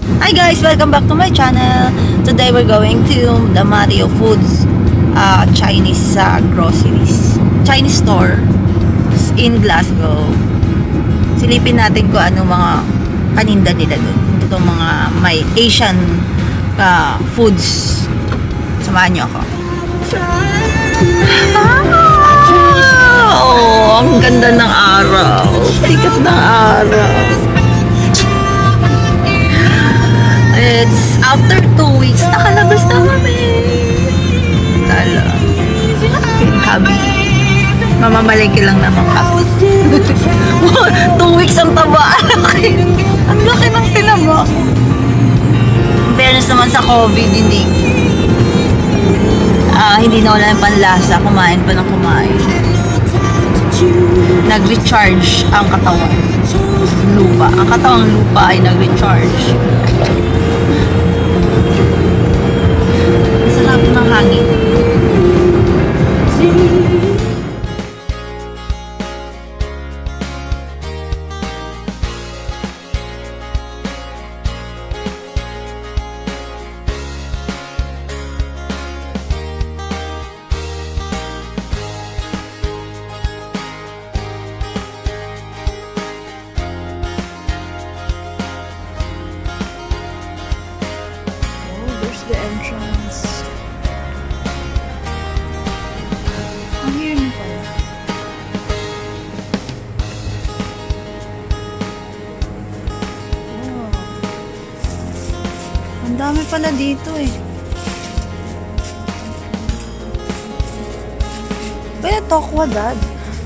Hi guys! Welcome back to my channel. Today we're going to the Mario Foods Chinese groceries. Chinese store in Glasgow. Silipin natin kung ano mga paninda nila doon. Itong mga may Asian foods. Samahan niyo ako. Oh, ang ganda ng araw. Sikat ng araw. It's after 2 weeks. Nakalabas na kami. Tala. Habi. Mamamalengke lang naman kami. 2 weeks ang taba. Ang laki ng tinaba. Fairness naman sa COVID, hindi na wala yung panlasa. Kumain pa ng kumain. Nag-recharge ang katawan. Lupa. Ang katawang lupa ay nag-recharge. Sarap ng hangin. The entrance. Ang hirap na pala. Oh. Ang dami pala dito eh. Kaya Tokwa, Dad.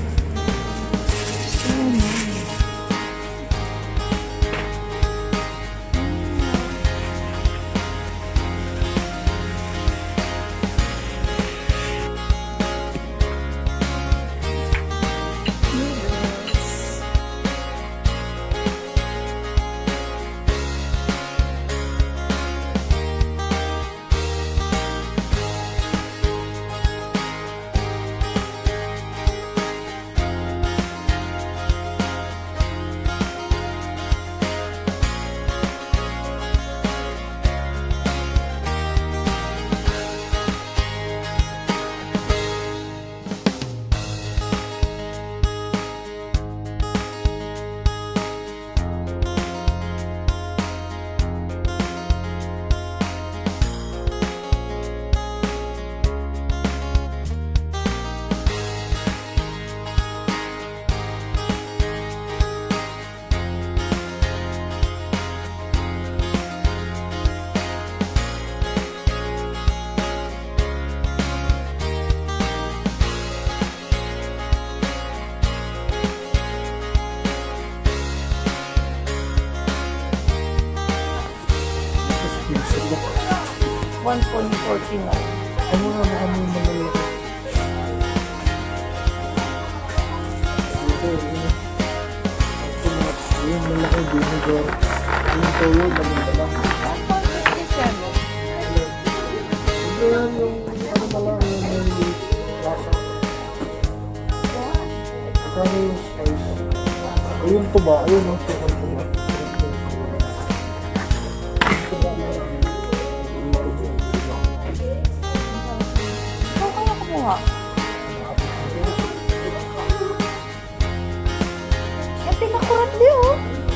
$1.49. Ano nga ba kami malalaki? Yung malaki vinegar. Yung toyo, maganda lang. Ito yan yung ano pala, yung may lasa. Kaya yung spice. Ayun tuba, ayun ang tuba. Yan, pinakurat di oh.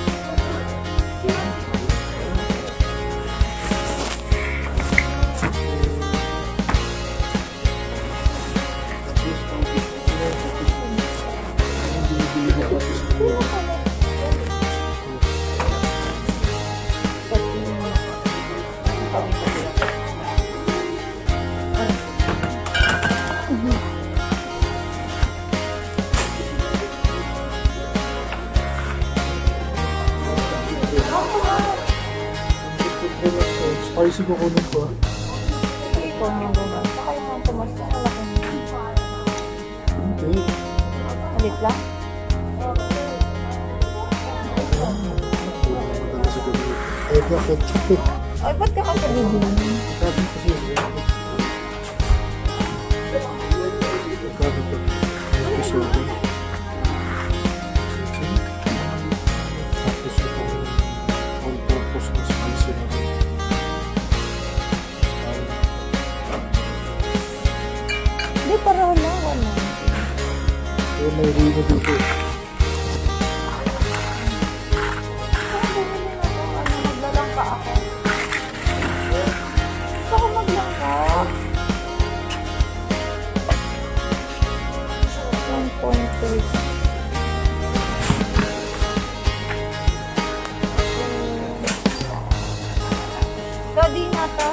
Spicy ko kunin ko. Ikaw mo ba? Saka yung tumas na malaki. Hindi. Ulit lang? Madala sa gabi. Ay, ketchup eh. Ay, ba't ka kasi bibili? Sabi kasi yun. Sabi ko. Episode. Tapos itong all-purpose na spicy na may rino dito. Maglalangka ako. Gusto ko maglangka. 1.3. Daddy na to.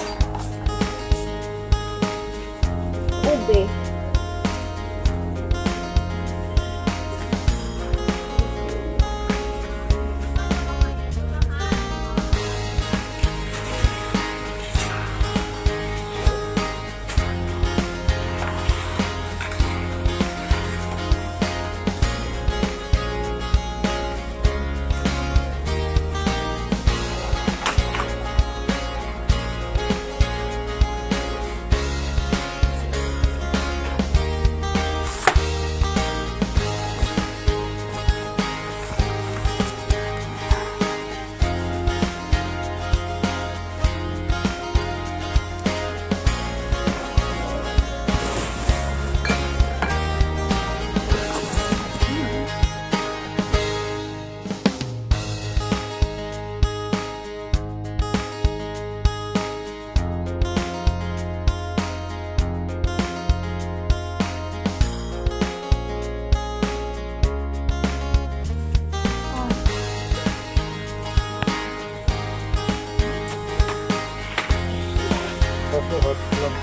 Ube. Kaso hot lang.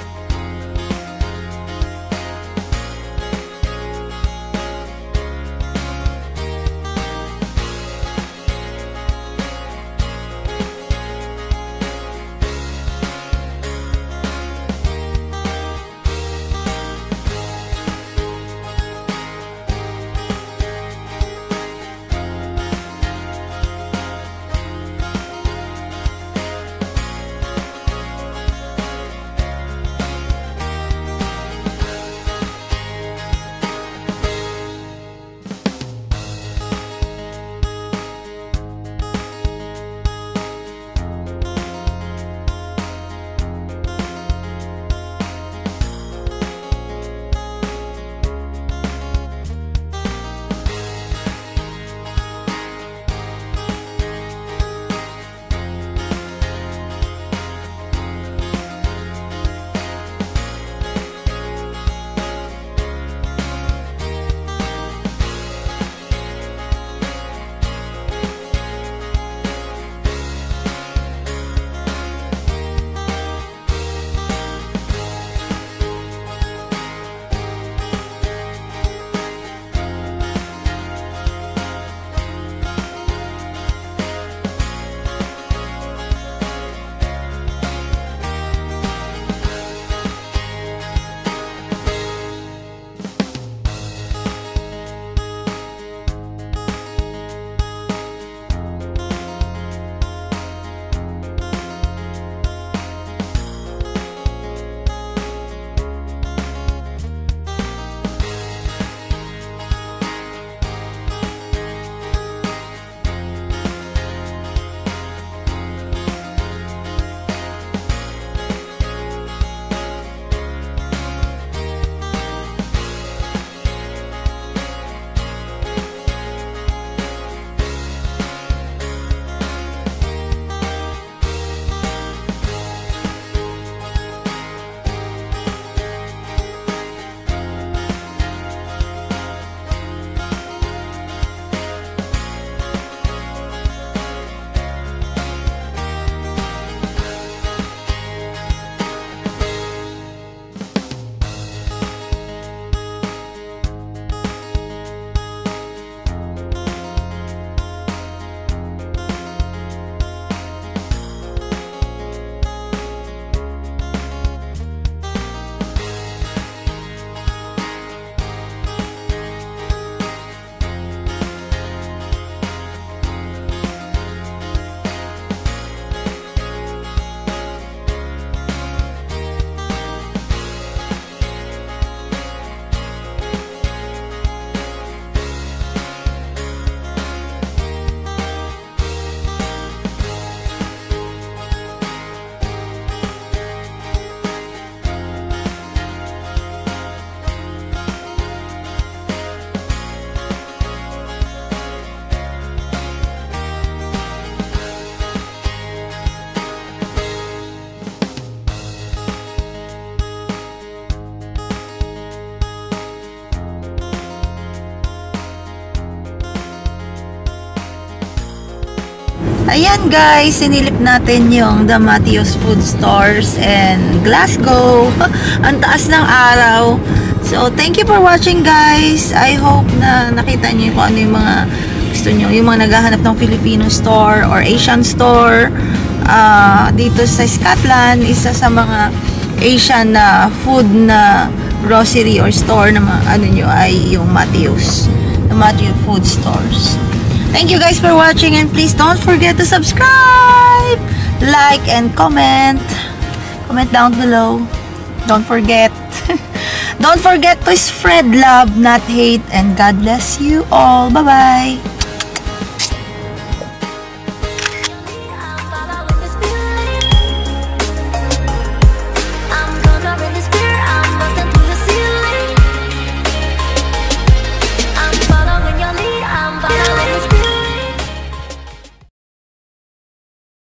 Ayan guys, sinilip natin yung The Mateos Food Stores and Glasgow. Ang taas ng araw. So, thank you for watching guys. I hope na nakita niyo kung ano yung mga gusto niyo. Yung mga naghahanap ng Filipino store or Asian store. Dito sa Scotland, isa sa mga Asian na food na grocery or store na ano nyo ay yung Mateos. The Mateos Food Stores. Thank you guys for watching and please don't forget to subscribe, like, and comment. Comment down below. Don't forget. Don't forget to spread love, not hate, and God bless you all. Bye-bye.